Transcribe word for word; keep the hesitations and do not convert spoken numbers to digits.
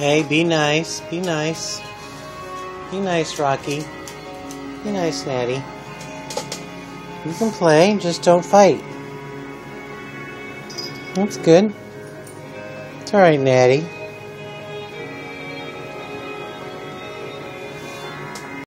Hey, be nice. Be nice. Be nice, Rocky. Be nice, Natty. You can play, just don't fight. That's good. It's alright, Natty.